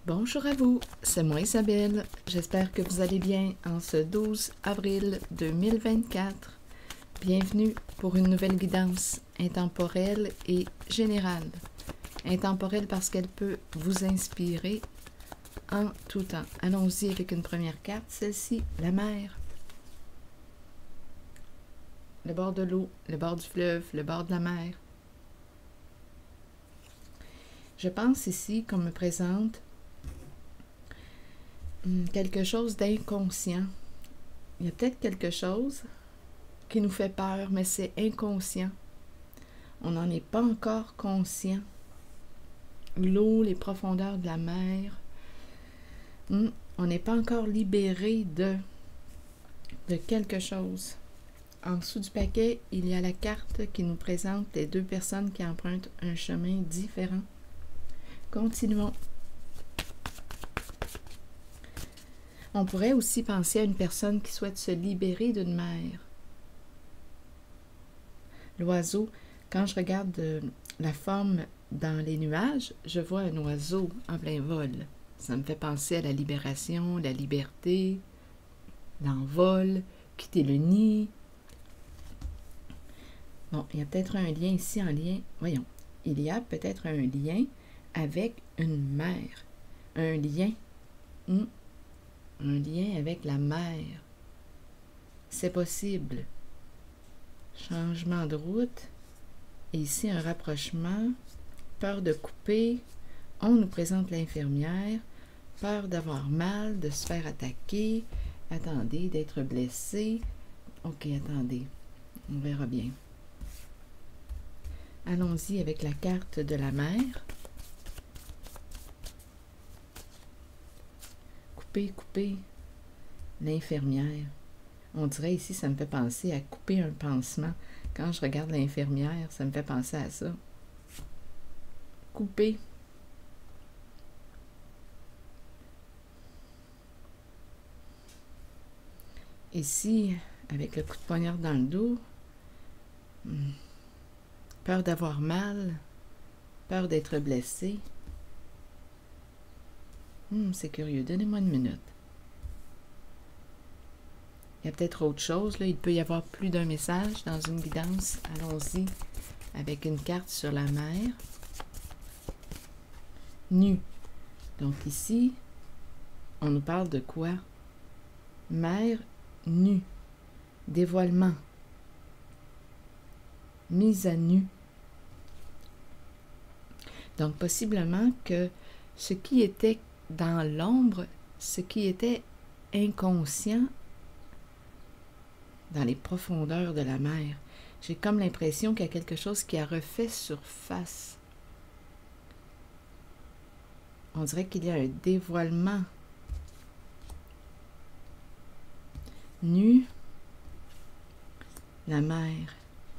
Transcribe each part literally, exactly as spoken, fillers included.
Bonjour à vous, c'est moi Isabelle. J'espère que vous allez bien en ce douze avril deux mille vingt-quatre. Bienvenue pour une nouvelle guidance intemporelle et générale. Intemporelle parce qu'elle peut vous inspirer en tout temps. Allons-y avec une première carte, celle-ci, la mer. Le bord de l'eau, le bord du fleuve, le bord de la mer. Je pense ici qu'on me présente quelque chose d'inconscient. Il y a peut-être quelque chose qui nous fait peur, mais c'est inconscient. On n'en est pas encore conscient. L'eau, les profondeurs de la mer, hmm, on n'est pas encore libéré de, de quelque chose. En dessous du paquet, il y a la carte qui nous présente les deux personnes qui empruntent un chemin différent. Continuons. On pourrait aussi penser à une personne qui souhaite se libérer d'une mer. L'oiseau, quand je regarde euh, la forme dans les nuages, je vois un oiseau en plein vol. Ça me fait penser à la libération, la liberté, l'envol, quitter le nid. Bon, il y a peut-être un lien ici, en lien, voyons, il y a peut-être un lien avec une mer. Un lien, hmm, un lien avec la mer. C'est possible. Changement de route. Et ici, un rapprochement. Peur de couper. On nous présente l'infirmière. Peur d'avoir mal, de se faire attaquer. Attendez, d'être blessé. Ok, attendez. On verra bien. Allons-y avec la carte de la mer. Couper, couper. L'infirmière. On dirait ici, ça me fait penser à couper un pansement. Quand je regarde l'infirmière, ça me fait penser à ça. Couper. Ici, avec le coup de poignard dans le dos, hmm, peur d'avoir mal, peur d'être blessé. Hmm, c'est curieux. Donnez-moi une minute. Il y a peut-être autre chose, là. Il peut y avoir plus d'un message dans une guidance. Allons-y avec une carte sur la mer. Nu. Donc ici, on nous parle de quoi? Mer nue. Dévoilement. Mise à nu. Donc possiblement que ce qui était dans l'ombre, ce qui était inconscient, dans les profondeurs de la mer. J'ai comme l'impression qu'il y a quelque chose qui a refait surface. On dirait qu'il y a un dévoilement. Nu, la mer.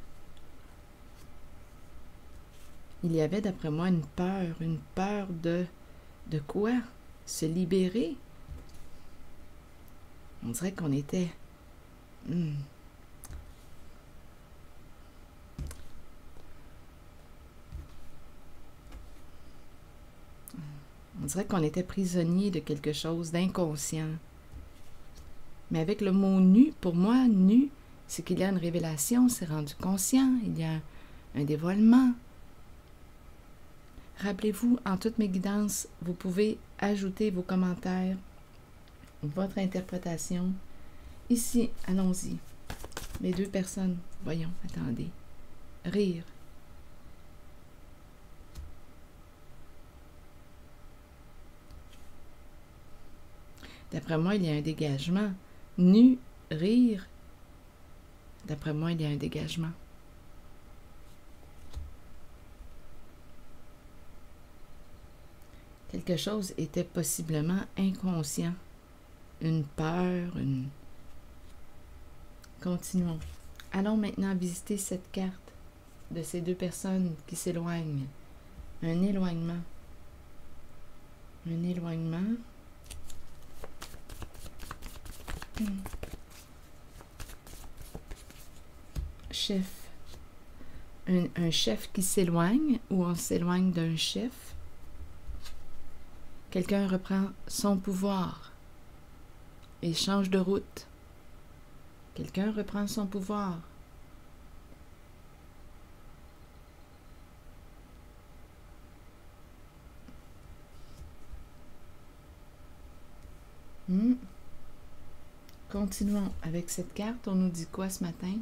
Il y avait, d'après moi, une peur, une peur de... De quoi? Se libérer? On dirait qu'on était... Hmm. On dirait qu'on était prisonnier de quelque chose d'inconscient. Mais avec le mot nu, pour moi, nu, c'est qu'il y a une révélation, c'est rendu conscient, il y a un, un dévoilement. Rappelez-vous, en toutes mes guidances, vous pouvez ajouter vos commentaires, votre interprétation. Ici, allons-y. Les deux personnes, voyons, attendez. Rire. D'après moi, il y a un dégagement. Nu, rire. D'après moi, il y a un dégagement. Quelque chose était possiblement inconscient. Une peur, une... Continuons. Allons maintenant visiter cette carte de ces deux personnes qui s'éloignent. Un éloignement. Un éloignement. Hmm. Chef. Un, un chef qui s'éloigne ou on s'éloigne d'un chef. Quelqu'un reprend son pouvoir et change de route. Quelqu'un reprend son pouvoir. Hmm. Continuons avec cette carte. On nous dit quoi ce matin?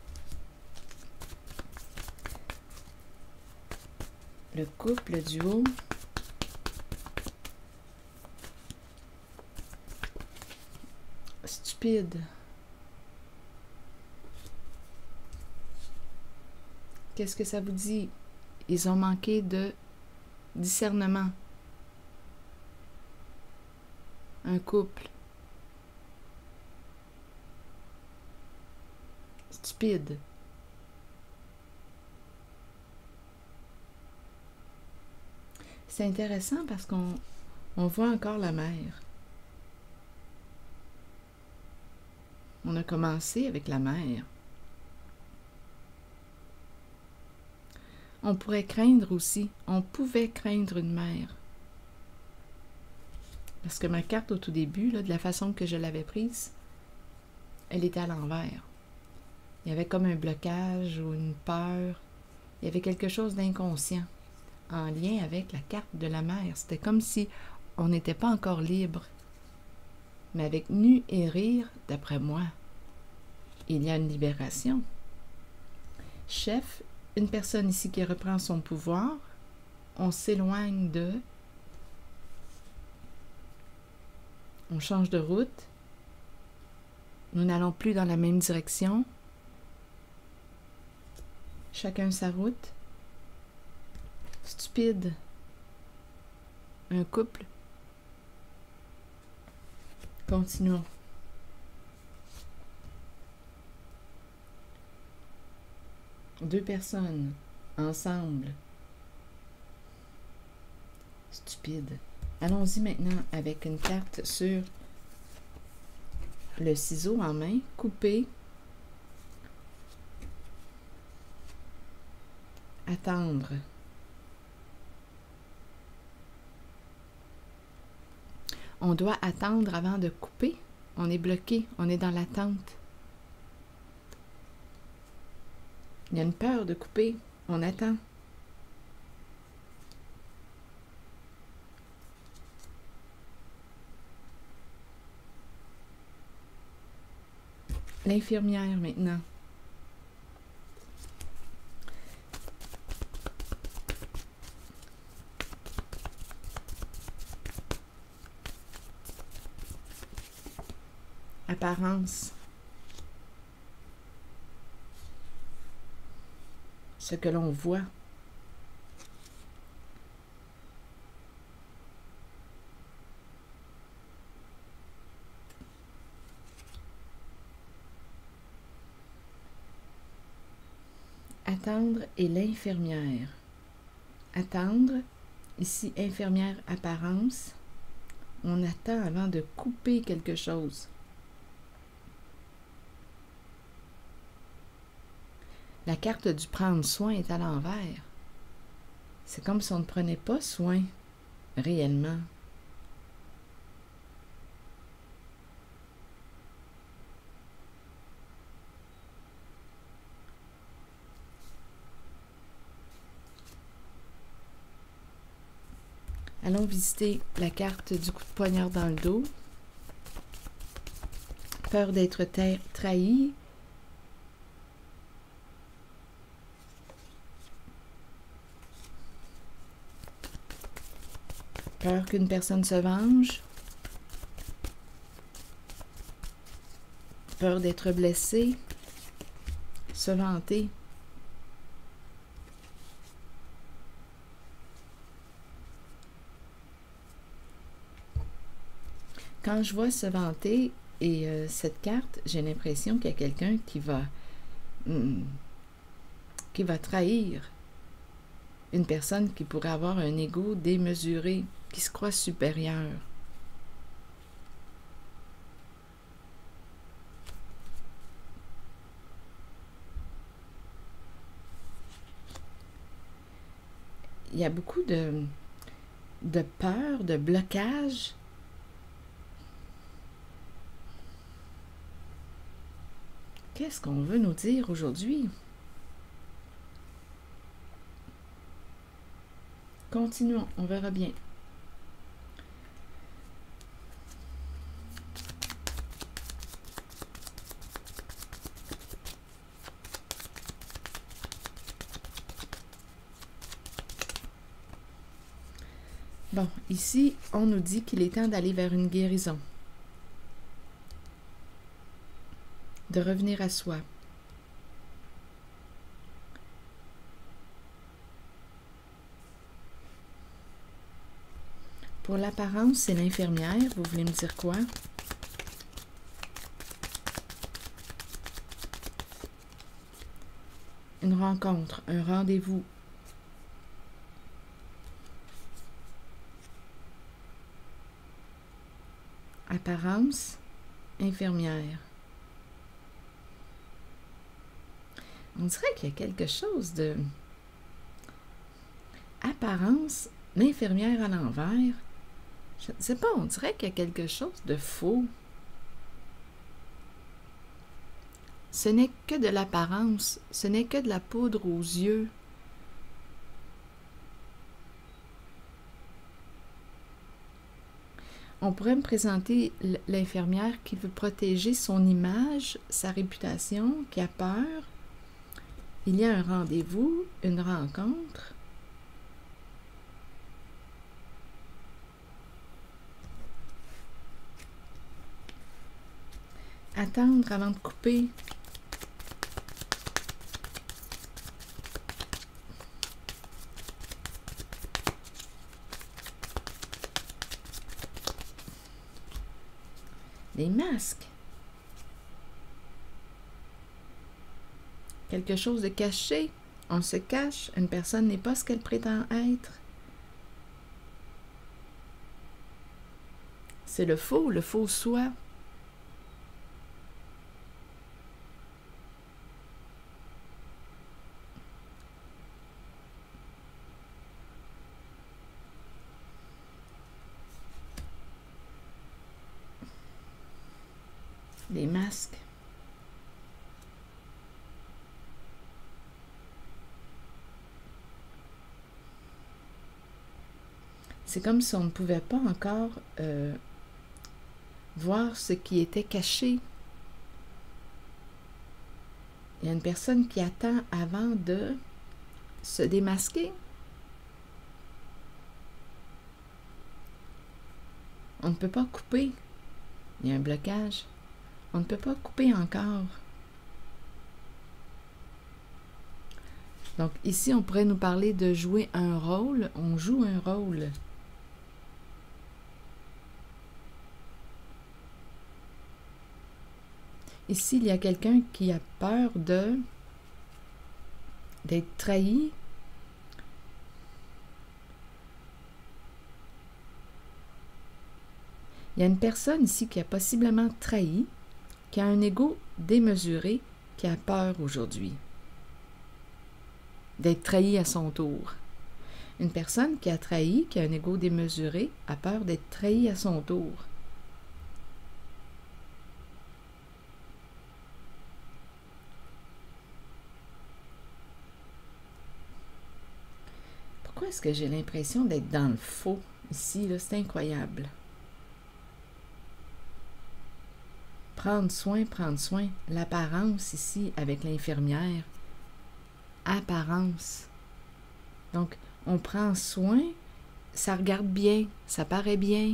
Le couple, le duo. Stupide. Qu'est-ce que ça vous dit? Ils ont manqué de discernement. Un couple. Stupide. C'est intéressant parce qu'on on voit encore la mère. On a commencé avec la mère. On pourrait craindre aussi, on pouvait craindre une mère. Parce que ma carte au tout début, là, de la façon que je l'avais prise, elle était à l'envers. Il y avait comme un blocage ou une peur. Il y avait quelque chose d'inconscient en lien avec la carte de la mère. C'était comme si on n'était pas encore libre. Mais avec nu et rire, d'après moi, il y a une libération. Chef, une personne ici qui reprend son pouvoir, on s'éloigne de, on change de route, nous n'allons plus dans la même direction, chacun sa route. Stupide. Un couple. Continuons. Deux personnes ensemble. Stupide. Allons-y maintenant avec une carte sur le ciseau en main, couper, attendre. On doit attendre avant de couper. On est bloqué, on est dans l'attente. Il y a une peur de couper, on attend. L'infirmière maintenant. Apparence. Ce que l'on voit. Attendre et l'infirmière. Attendre, ici infirmière apparence. On attend avant de couper quelque chose. La carte du prendre soin est à l'envers. C'est comme si on ne prenait pas soin réellement. Allons visiter la carte du coup de poignard dans le dos. Peur d'être trahi. Peur qu'une personne se venge. Peur d'être blessé. Se vanter. Quand je vois se vanter et euh, cette carte, j'ai l'impression qu'il y a quelqu'un qui va hmm, qui va trahir une personne qui pourrait avoir un ego démesuré, qui se croit supérieur. Il y a beaucoup de... de peur, de blocage. Qu'est-ce qu'on veut nous dire aujourd'hui? Continuons, on verra bien. Bon, ici, on nous dit qu'il est temps d'aller vers une guérison, de revenir à soi. Pour l'apparence, c'est l'infirmière. Vous voulez me dire quoi? Une rencontre, un rendez-vous. Apparence, infirmière. On dirait qu'il y a quelque chose de... Apparence, l'infirmière à l'envers. Je ne sais pas, on dirait qu'il y a quelque chose de faux. Ce n'est que de l'apparence, ce n'est que de la poudre aux yeux. On pourrait me présenter l'infirmière qui veut protéger son image, sa réputation, qui a peur. Il y a un rendez-vous, une rencontre. Attendre avant de couper. Des masques. Quelque chose de caché. On se cache. Une personne n'est pas ce qu'elle prétend être. C'est le faux, le faux soi. Des masques. C'est comme si on ne pouvait pas encore euh, voir ce qui était caché. Il y a une personne qui attend avant de se démasquer. On ne peut pas couper. Il y a un blocage. On ne peut pas couper encore. Donc ici, on pourrait nous parler de jouer un rôle. On joue un rôle. Ici, il y a quelqu'un qui a peur de d'être trahi. Il y a une personne ici qui a possiblement trahi, qui a un ego démesuré, qui a peur aujourd'hui d'être trahi à son tour. Une personne qui a trahi, qui a un ego démesuré, a peur d'être trahi à son tour. Pourquoi est-ce que j'ai l'impression d'être dans le faux ici, là? C'est incroyable. Prendre soin, prendre soin. L'apparence ici avec l'infirmière. Apparence. Donc, on prend soin, ça regarde bien, ça paraît bien.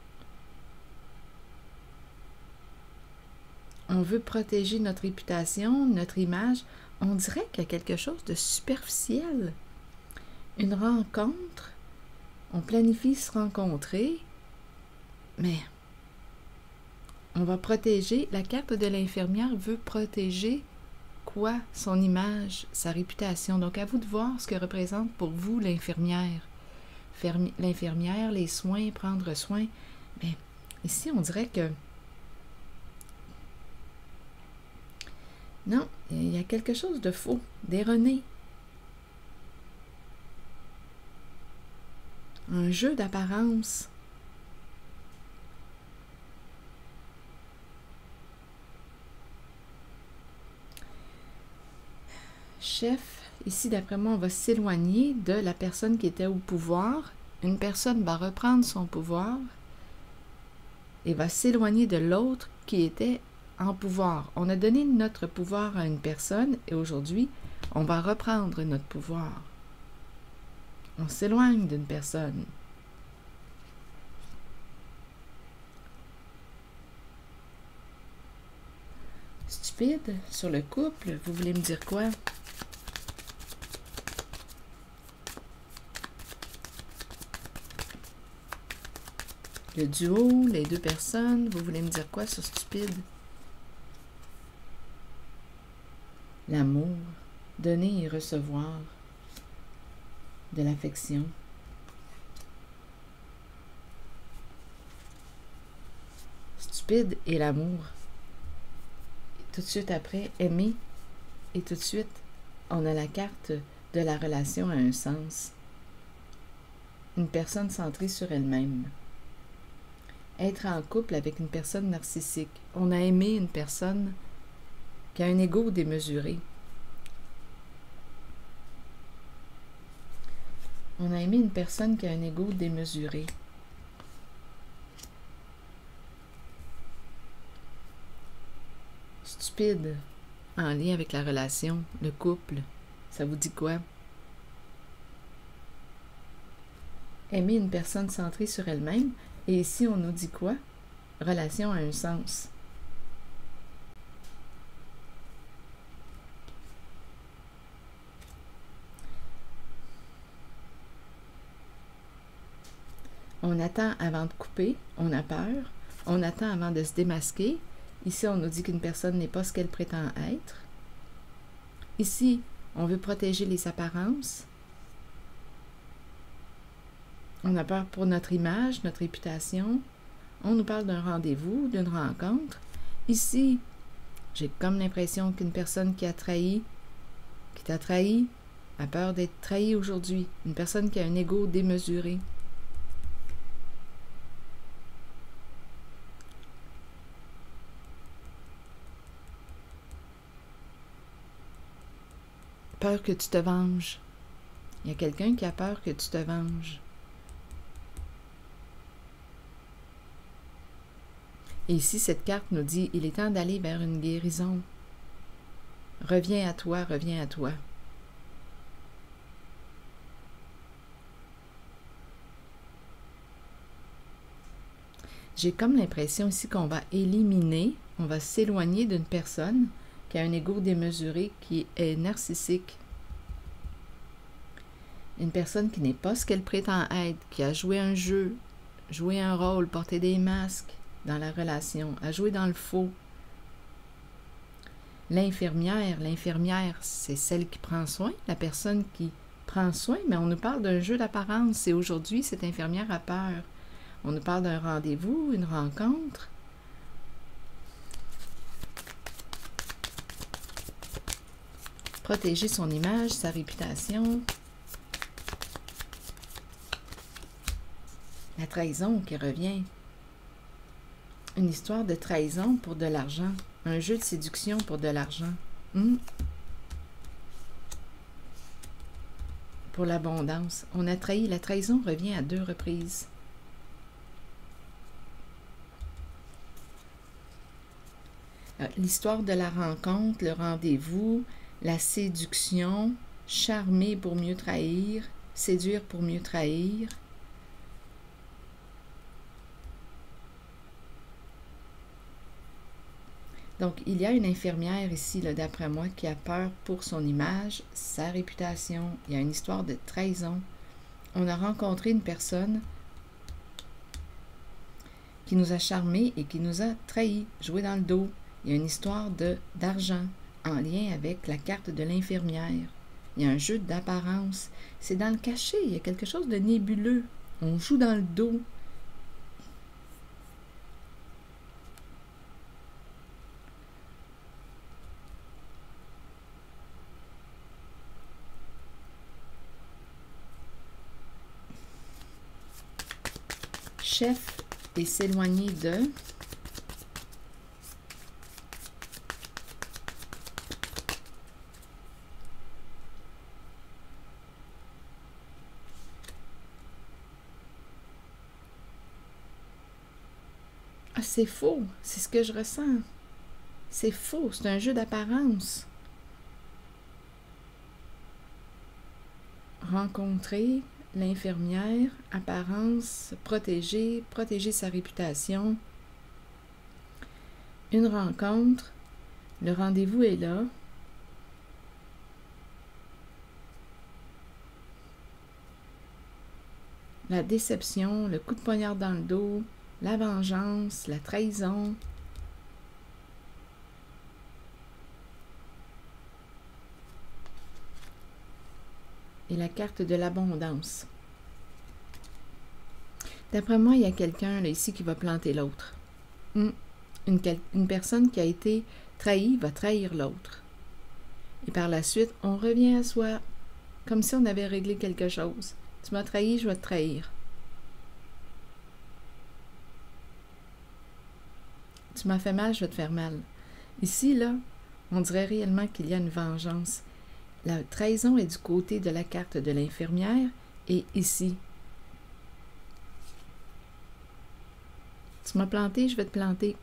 On veut protéger notre réputation, notre image. On dirait qu'il y a quelque chose de superficiel. Une rencontre, on planifie se rencontrer, mais on va protéger, la carte de l'infirmière veut protéger quoi? Son image, sa réputation. Donc, à vous de voir ce que représente pour vous l'infirmière. L'infirmière, les soins, prendre soin. Mais ici, on dirait que non, il y a quelque chose de faux, d'erroné. Un jeu d'apparence. Chef, ici d'après moi, on va s'éloigner de la personne qui était au pouvoir. Une personne va reprendre son pouvoir et va s'éloigner de l'autre qui était en pouvoir. On a donné notre pouvoir à une personne et aujourd'hui, on va reprendre notre pouvoir. On s'éloigne d'une personne. Stupide, sur le couple, vous voulez me dire quoi? Le duo, les deux personnes, vous voulez me dire quoi sur stupide? L'amour, donner et recevoir de l'affection. Stupide et l'amour. Tout de suite après, aimer. Et tout de suite, on a la carte de la relation à un sens. Une personne centrée sur elle-même. Être en couple avec une personne narcissique. On a aimé une personne qui a un ego démesuré. On a aimé une personne qui a un ego démesuré. Stupide, en lien avec la relation, le couple, ça vous dit quoi? Aimer une personne centrée sur elle-même, et ici on nous dit quoi? Relation a un sens. On attend avant de couper, on a peur, on attend avant de se démasquer. Ici, on nous dit qu'une personne n'est pas ce qu'elle prétend être. Ici, on veut protéger les apparences. On a peur pour notre image, notre réputation. On nous parle d'un rendez-vous, d'une rencontre. Ici, j'ai comme l'impression qu'une personne qui a trahi, qui t'a trahi, a peur d'être trahie aujourd'hui. Une personne qui a un ego démesuré. Peur que tu te venges. Il y a quelqu'un qui a peur que tu te venges. Et ici, cette carte nous dit, il est temps d'aller vers une guérison. Reviens à toi, reviens à toi. J'ai comme l'impression ici qu'on va éliminer, on va s'éloigner d'une personne qui a un ego démesuré, qui est narcissique. Une personne qui n'est pas ce qu'elle prétend être, qui a joué un jeu, joué un rôle, porté des masques dans la relation, a joué dans le faux. L'infirmière, l'infirmière, c'est celle qui prend soin, la personne qui prend soin, mais on nous parle d'un jeu d'apparence et aujourd'hui, cette infirmière a peur. On nous parle d'un rendez-vous, une rencontre. Protéger son image, sa réputation. La trahison qui revient. Une histoire de trahison pour de l'argent. Un jeu de séduction pour de l'argent. Hmm? Pour l'abondance. On a trahi. La trahison revient à deux reprises. L'histoire de la rencontre, le rendez-vous, la séduction, charmer pour mieux trahir, séduire pour mieux trahir. Donc, il y a une infirmière ici, d'après moi, qui a peur pour son image, sa réputation. Il y a une histoire de trahison. On a rencontré une personne qui nous a charmés et qui nous a trahis, joué dans le dos. Il y a une histoire de d'argent en lien avec la carte de l'infirmière. Il y a un jeu d'apparence. C'est dans le cachet. Il y a quelque chose de nébuleux. On joue dans le dos. chef et s'éloigner de... Ah, c'est faux, c'est ce que je ressens. C'est faux, c'est un jeu d'apparence. Rencontrer l'infirmière, apparence, protéger, protéger sa réputation. Une rencontre, le rendez-vous est là. La déception, le coup de poignard dans le dos, la vengeance, la trahison. Et la carte de l'abondance. D'après moi, il y a quelqu'un là ici qui va planter l'autre. Une, une personne qui a été trahie va trahir l'autre. Et par la suite, on revient à soi, comme si on avait réglé quelque chose. Tu m'as trahi, je vais te trahir. Tu m'as fait mal, je vais te faire mal. Ici, là, on dirait réellement qu'il y a une vengeance. La trahison est du côté de la carte de l'infirmière et ici. Tu m'as planté, je vais te planter.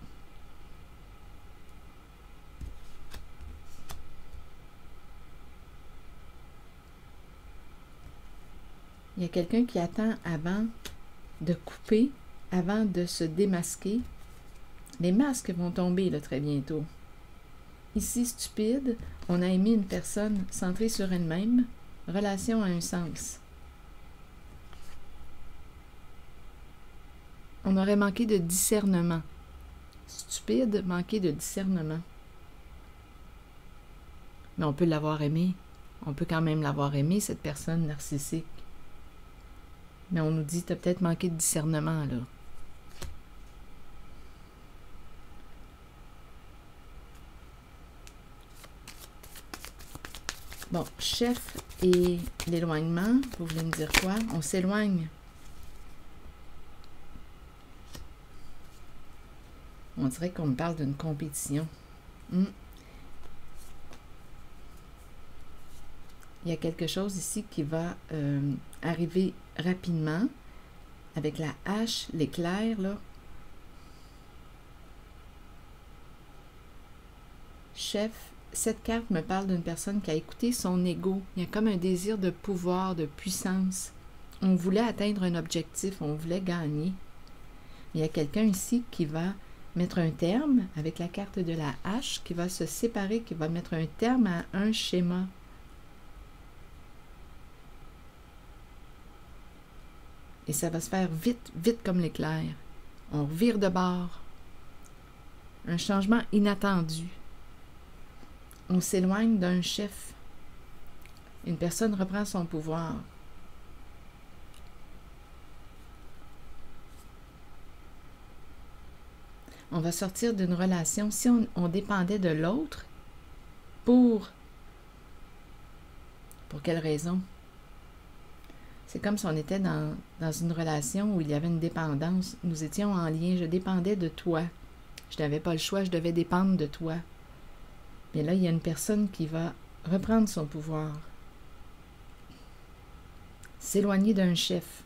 Il y a quelqu'un qui attend avant de couper, avant de se démasquer. Les masques vont tomber là, très bientôt. Ici, stupide, on a aimé une personne centrée sur elle-même. Relation a un sens. On aurait manqué de discernement. Stupide, manqué de discernement. Mais on peut l'avoir aimé. On peut quand même l'avoir aimé, cette personne narcissique. Mais on nous dit, tu as peut-être manqué de discernement, là. Bon, chef et l'éloignement, vous voulez me dire quoi? On s'éloigne. On dirait qu'on me parle d'une compétition. Hmm. Il y a quelque chose ici qui va euh, arriver rapidement avec la hache, l'éclair, là. Chef, cette carte me parle d'une personne qui a écouté son ego. Il y a comme un désir de pouvoir, de puissance. On voulait atteindre un objectif, on voulait gagner. Il y a quelqu'un ici qui va mettre un terme avec la carte de la hache, qui va se séparer, qui va mettre un terme à un schéma. Et ça va se faire vite, vite comme l'éclair. On revire de bord. Un changement inattendu. On s'éloigne d'un chef. Une personne reprend son pouvoir. On va sortir d'une relation. Si on, on dépendait de l'autre, pour... Pour quelle raison? C'est comme si on était dans, dans une relation où il y avait une dépendance. Nous étions en lien. Je dépendais de toi. Je n'avais pas le choix. Je devais dépendre de toi. Bien là, il y a une personne qui va reprendre son pouvoir. S'éloigner d'un chef.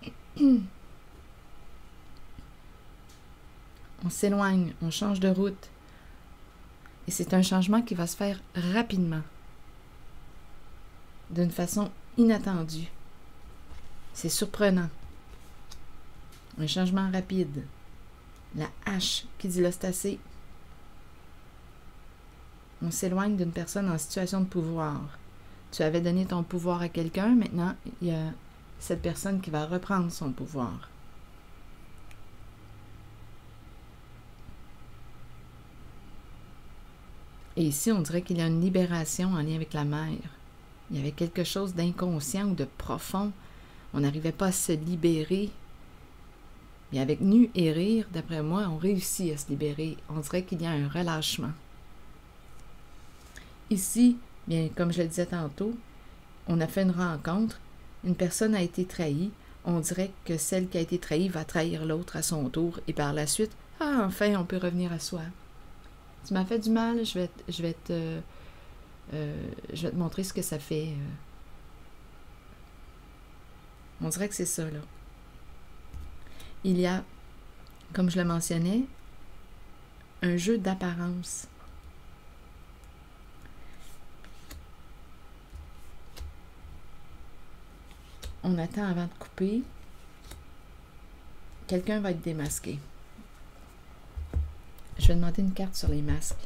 On s'éloigne, on change de route. Et c'est un changement qui va se faire rapidement. D'une façon inattendue. C'est surprenant. Un changement rapide. La hache qui dit là, c'est assez. On s'éloigne d'une personne en situation de pouvoir. Tu avais donné ton pouvoir à quelqu'un, maintenant, il y a cette personne qui va reprendre son pouvoir. Et ici, on dirait qu'il y a une libération en lien avec la mère. Il y avait quelque chose d'inconscient ou de profond. On n'arrivait pas à se libérer. Mais avec Nu et Rire, d'après moi, on réussit à se libérer. On dirait qu'il y a un relâchement. Ici, bien, comme je le disais tantôt, on a fait une rencontre. Une personne a été trahie. on dirait que celle qui a été trahie va trahir l'autre à son tour, et par la suite, ah, enfin, on peut revenir à soi. Tu m'as fait du mal, je vais, je vais te... Euh, je vais te montrer ce que ça fait. On dirait que c'est ça, là. Il y a, comme je le mentionnais, un jeu d'apparence. On attend avant de couper. Quelqu'un va être démasqué. Je vais demander une carte sur les masques.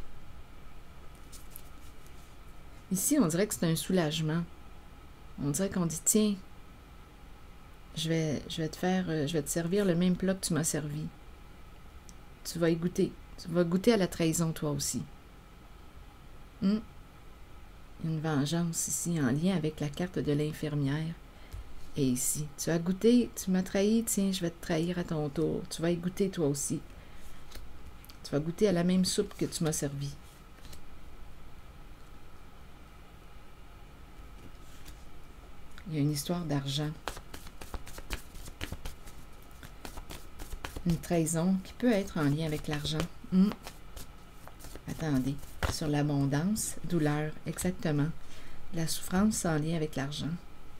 Ici, on dirait que c'est un soulagement. On dirait qu'on dit, tiens, je vais, je vais te faire, je vais te servir le même plat que tu m'as servi. Tu vas y goûter. Tu vas goûter à la trahison, toi aussi. Hum. Il y a une vengeance ici, en lien avec la carte de l'infirmière. Et ici, tu as goûté, tu m'as trahi, tiens, je vais te trahir à ton tour. Tu vas y goûter, toi aussi. Tu vas goûter à la même soupe que tu m'as servi. Il y a une histoire d'argent. Une trahison qui peut être en lien avec l'argent. Hum. Attendez. Sur l'abondance, douleur, exactement. La souffrance en lien avec l'argent.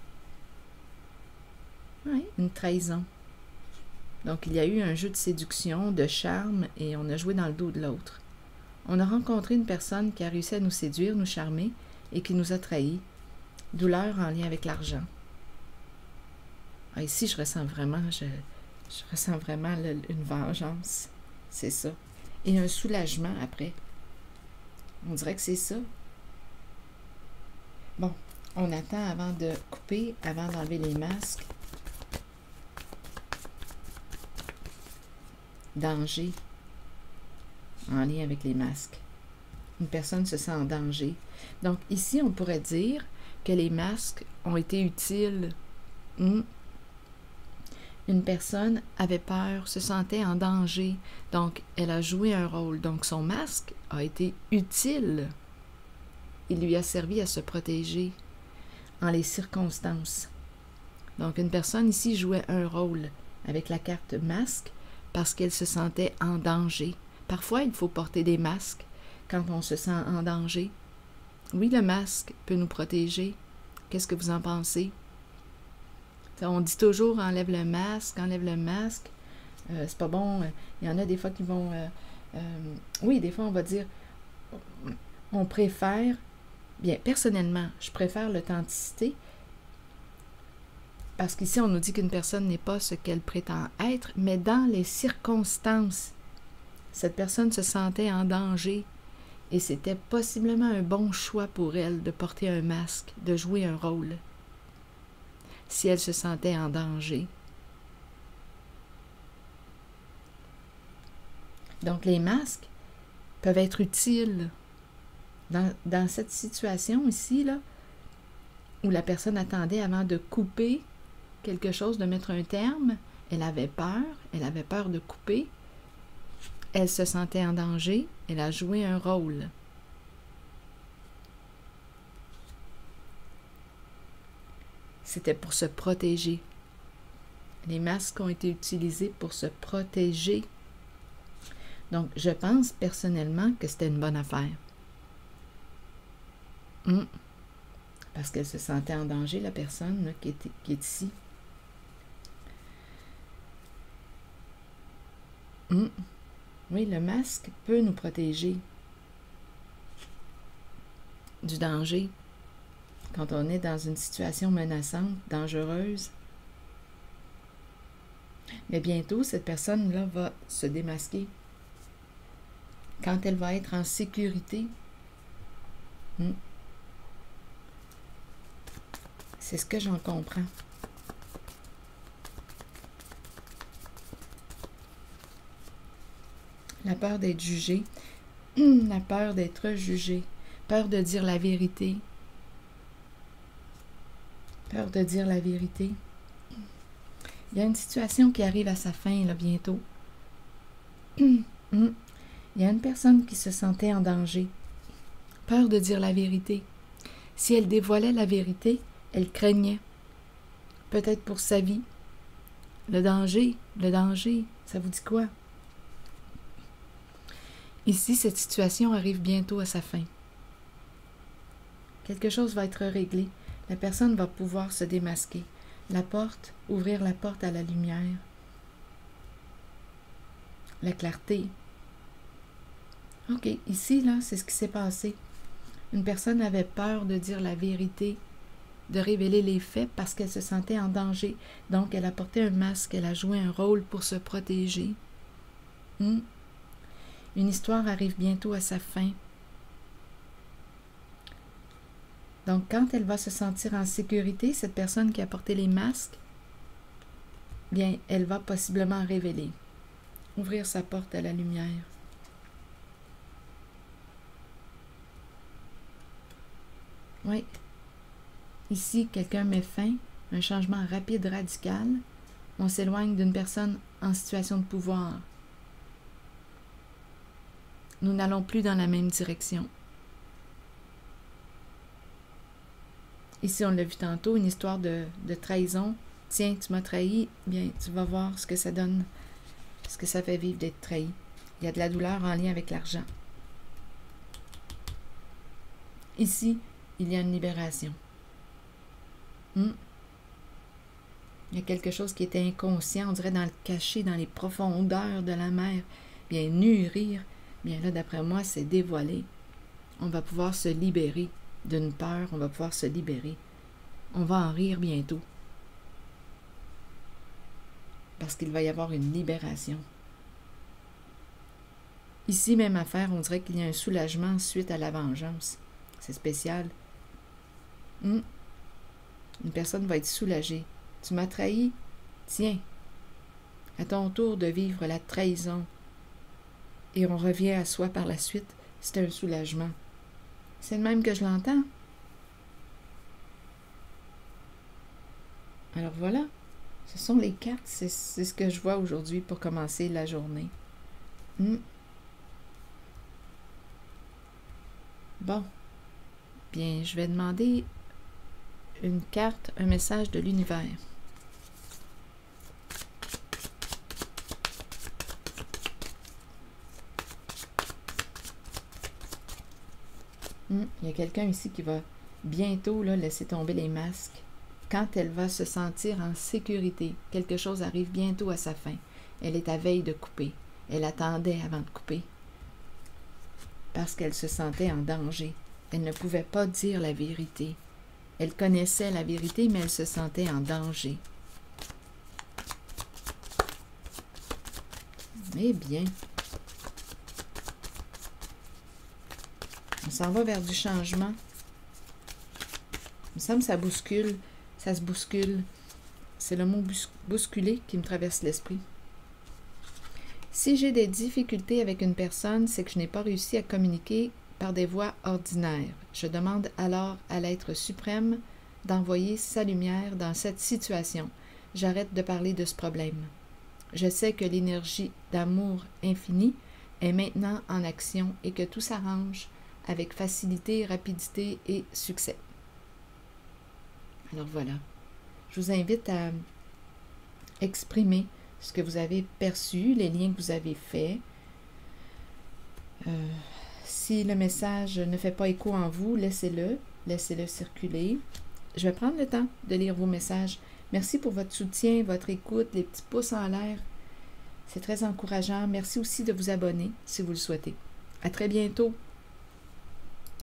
Oui, une trahison. Donc, il y a eu un jeu de séduction, de charme, et on a joué dans le dos de l'autre. On a rencontré une personne qui a réussi à nous séduire, nous charmer, et qui nous a trahis. Douleur en lien avec l'argent. Ah, ici, je ressens vraiment, je, je ressens vraiment le, une vengeance. C'est ça. Et un soulagement après. On dirait que c'est ça. Bon, on attend avant de couper, avant d'enlever les masques. Danger. En lien avec les masques. Une personne se sent en danger. Donc, ici, on pourrait dire que les masques ont été utiles. Hum. Une personne avait peur, se sentait en danger, donc elle a joué un rôle. Donc son masque a été utile. Il lui a servi à se protéger en les circonstances. Donc une personne ici jouait un rôle avec la carte masque parce qu'elle se sentait en danger. Parfois, il faut porter des masques quand on se sent en danger. Oui, le masque peut nous protéger. Qu'est-ce que vous en pensez? On dit toujours, enlève le masque, enlève le masque. Euh, c'est pas bon. Il y en a des fois qui vont... Euh, euh, oui, des fois, on va dire, on préfère... Bien, personnellement, je préfère l'authenticité parce qu'ici, on nous dit qu'une personne n'est pas ce qu'elle prétend être, mais dans les circonstances, cette personne se sentait en danger et c'était possiblement un bon choix pour elle de porter un masque, de jouer un rôle. Si elle se sentait en danger. Donc, les masques peuvent être utiles dans, dans cette situation ici, là, où la personne attendait avant de couper quelque chose, de mettre un terme. Elle avait peur, elle avait peur de couper. Elle se sentait en danger, elle a joué un rôle. C'était pour se protéger. Les masques ont été utilisés pour se protéger. Donc, je pense personnellement que c'était une bonne affaire. Hum. Parce qu'elle se sentait en danger, la personne là, qui, est, qui est ici. Hum. Oui, le masque peut nous protéger du danger. Quand on est dans une situation menaçante, dangereuse. Mais bientôt, cette personne-là va se démasquer. Quand elle va être en sécurité. Hmm. C'est ce que j'en comprends. La peur d'être jugé. La peur d'être jugé. Peur de dire la vérité. Peur de dire la vérité. Il y a une situation qui arrive à sa fin, là, bientôt. Il y a une personne qui se sentait en danger. Peur de dire la vérité. Si elle dévoilait la vérité, elle craignait. Peut-être pour sa vie, le danger, le danger, ça vous dit quoi? Ici, cette situation arrive bientôt à sa fin. Quelque chose va être réglé. La personne va pouvoir se démasquer. La porte, ouvrir la porte à la lumière. La clarté. OK, ici, là, c'est ce qui s'est passé. Une personne avait peur de dire la vérité, de révéler les faits parce qu'elle se sentait en danger. Donc, elle a porté un masque, elle a joué un rôle pour se protéger. Hmm? Une histoire arrive bientôt à sa fin. Donc, quand elle va se sentir en sécurité, cette personne qui a porté les masques, bien, elle va possiblement révéler, ouvrir sa porte à la lumière. Oui. Ici, quelqu'un met fin, un changement rapide, radical. On s'éloigne d'une personne en situation de pouvoir. Nous n'allons plus dans la même direction. Ici, on l'a vu tantôt, une histoire de, de trahison. Tiens, tu m'as trahi, bien, tu vas voir ce que ça donne, ce que ça fait vivre d'être trahi. Il y a de la douleur en lien avec l'argent. Ici, il y a une libération. Hmm. Il y a quelque chose qui était inconscient, on dirait dans le caché, dans les profondeurs de la mer. Bien, nuire, bien là, d'après moi, c'est dévoilé. On va pouvoir se libérer d'une peur, on va pouvoir se libérer. On va en rire bientôt. Parce qu'il va y avoir une libération. Ici, même affaire, on dirait qu'il y a un soulagement suite à la vengeance. C'est spécial. Hmm. Une personne va être soulagée. Tu m'as trahi? Tiens, à ton tour de vivre la trahison. Et on revient à soi par la suite. C'est un soulagement. C'est le même que je l'entends. Alors voilà, ce sont les cartes, c'est ce que je vois aujourd'hui pour commencer la journée. Hmm. Bon, bien, je vais demander une carte, un message de l'univers. Hmm, il y a quelqu'un ici qui va bientôt là, laisser tomber les masques. Quand elle va se sentir en sécurité, quelque chose arrive bientôt à sa fin. Elle est à veille de couper. Elle attendait avant de couper. Parce qu'elle se sentait en danger. Elle ne pouvait pas dire la vérité. Elle connaissait la vérité, mais elle se sentait en danger. Eh bien, on s'en va vers du changement. Il me semble que ça bouscule, ça se bouscule. C'est le mot bousculer qui me traverse l'esprit. Si j'ai des difficultés avec une personne, c'est que je n'ai pas réussi à communiquer par des voies ordinaires. Je demande alors à l'être suprême d'envoyer sa lumière dans cette situation. J'arrête de parler de ce problème. Je sais que l'énergie d'amour infini est maintenant en action et que tout s'arrange avec facilité, rapidité et succès. Alors voilà, je vous invite à exprimer ce que vous avez perçu, les liens que vous avez faits. Euh, si le message ne fait pas écho en vous, laissez-le, laissez-le circuler. Je vais prendre le temps de lire vos messages. Merci pour votre soutien, votre écoute, les petits pouces en l'air. C'est très encourageant. Merci aussi de vous abonner si vous le souhaitez. À très bientôt.